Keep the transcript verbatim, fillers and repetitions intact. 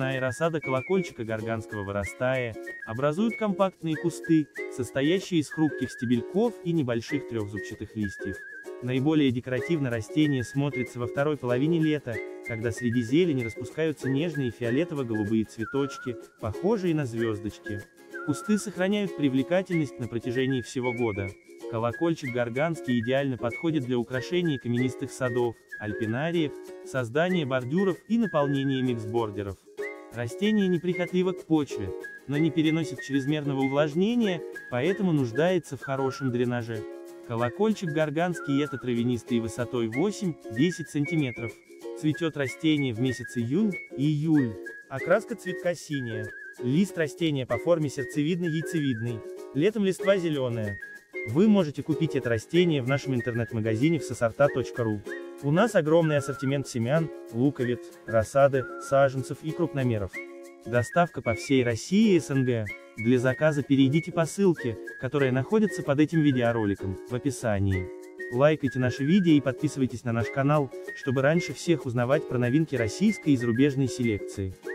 семена и рассада колокольчика горганского вырастая, образуют компактные кусты, состоящие из хрупких стебельков и небольших трехзубчатых листьев. Наиболее декоративно растение смотрится во второй половине лета, когда среди зелени распускаются нежные фиолетово-голубые цветочки, похожие на звездочки. Кусты сохраняют привлекательность на протяжении всего года. Колокольчик горганский идеально подходит для украшения каменистых садов, альпинариев, создания бордюров и наполнения миксбордеров. Растение неприхотливо к почве, но не переносит чрезмерного увлажнения, поэтому нуждается в хорошем дренаже. Колокольчик горганский — это травянистый высотой восемь-десять сантиметров. Цветет растение в месяц июнь и июль. Окраска цветка синяя. Лист растения по форме сердцевидно-яйцевидный. Летом листва зеленая. Вы можете купить это растение в нашем интернет-магазине в сосорта точка ру. У нас огромный ассортимент семян, луковиц, рассады, саженцев и крупномеров. Доставка по всей России и эс эн гэ. Для заказа перейдите по ссылке, которая находится под этим видеороликом, в описании. Лайкайте наши видео и подписывайтесь на наш канал, чтобы раньше всех узнавать про новинки российской и зарубежной селекции.